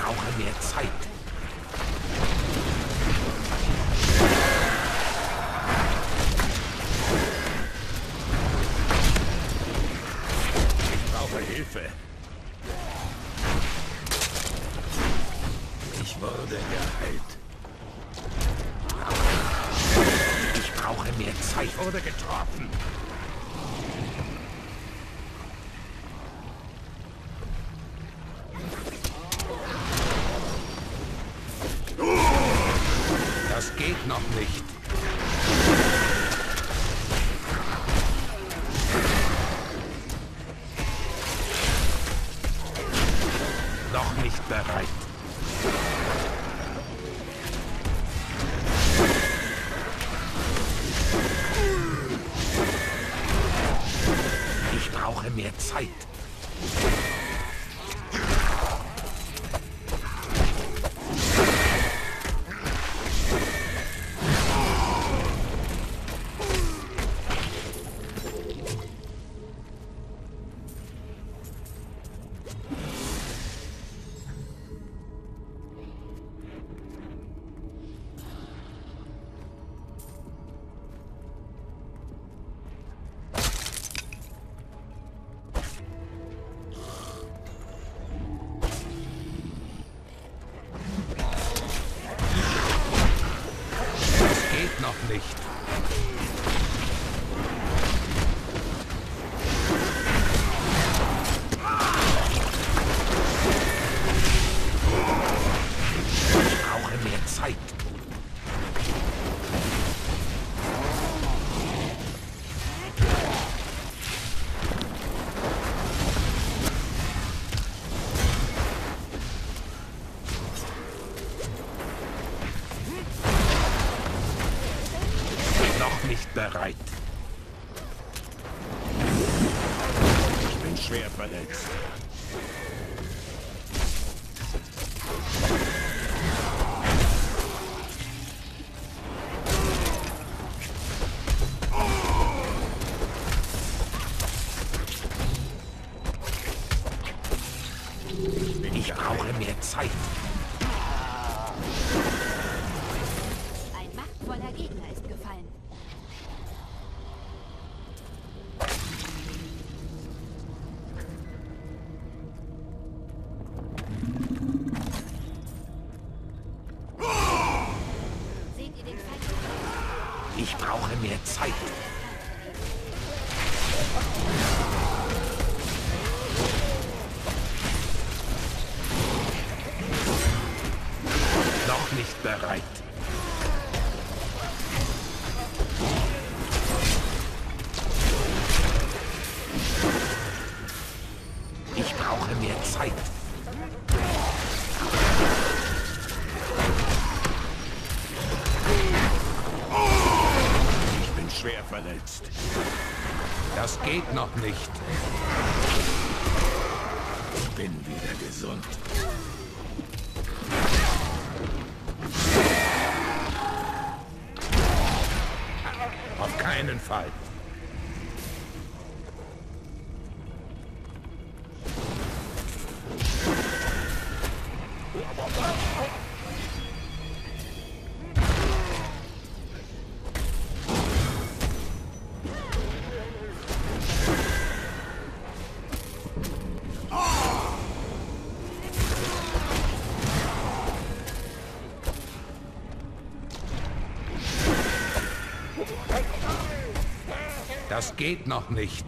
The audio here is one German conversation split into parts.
brauche mehr Zeit. Ich brauche Hilfe. Ich wurde geheilt. Ich brauche mehr Zeit. Ich wurde getroffen. Das geht noch nicht. Noch nicht bereit. Ich brauche mehr Zeit. Noch nicht. Ich brauche mehr Zeit. Nicht bereit. Ich bin schwer verletzt. Ich brauche mehr Zeit. Ein machtvoller Gegner ist gefallen. Ich brauche mehr Zeit. Noch nicht bereit. Ich brauche mehr Zeit. Schwer verletzt. Das geht noch nicht. Ich bin wieder gesund. Auf keinen Fall. Das geht noch nicht.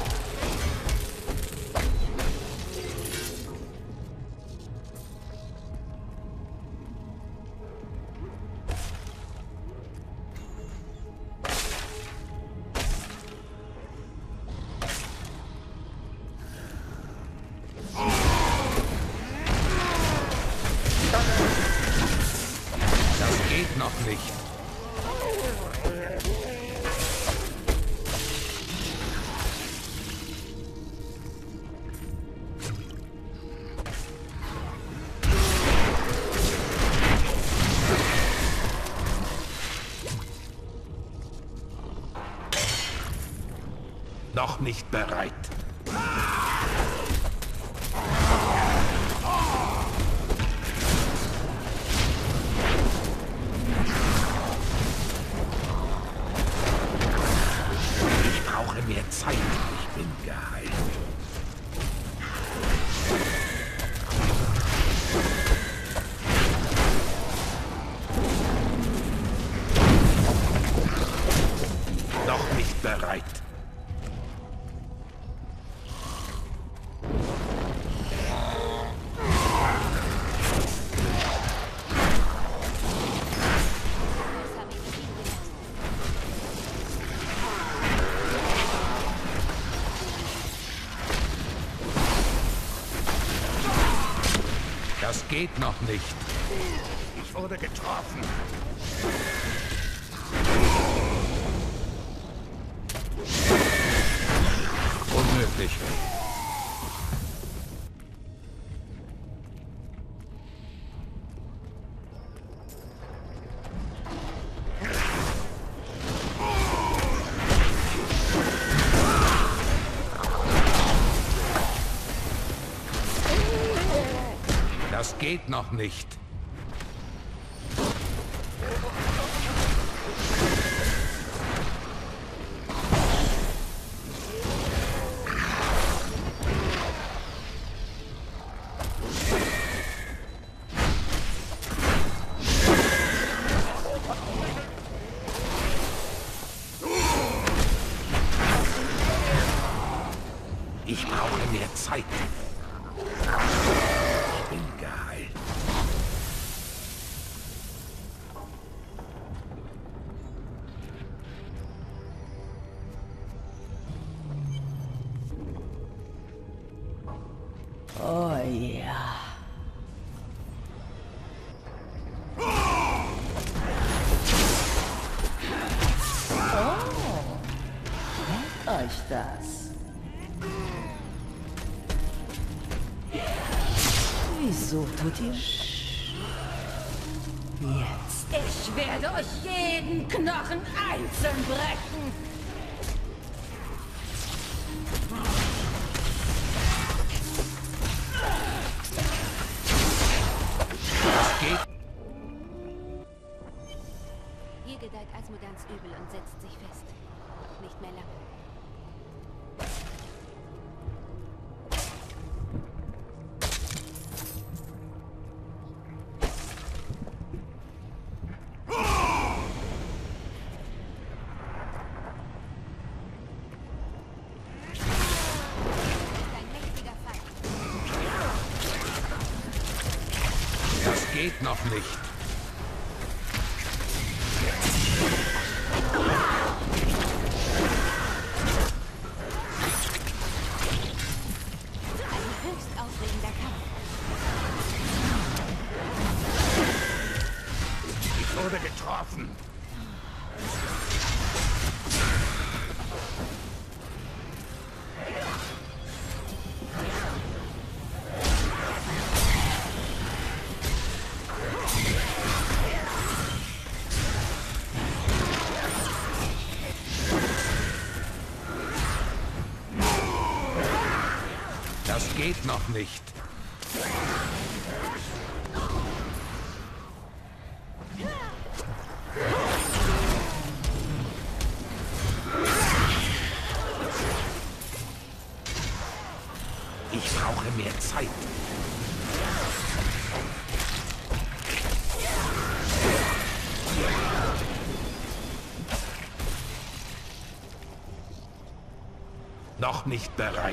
Das geht noch nicht. Noch nicht bereit. mehr Zeit. Ich bin geheilt. Noch nicht bereit. Das geht noch nicht. Ich wurde getroffen. Unmöglich. Das geht noch nicht. Ich brauche mehr Zeit. Ich bin geheilt. Oh ja. Oh, merkt euch das. Wieso tut ihr jetzt? Ich werde euch jeden Knochen einzeln brechen. Das geht. Hier gedeiht Asmodans Übel und setzt sich fest. Nicht mehr lange. Das geht noch nicht. Ein höchst aufregender Kampf. Ich wurde getroffen. Das geht noch nicht. Ich brauche mehr Zeit. Noch nicht bereit.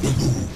Ego.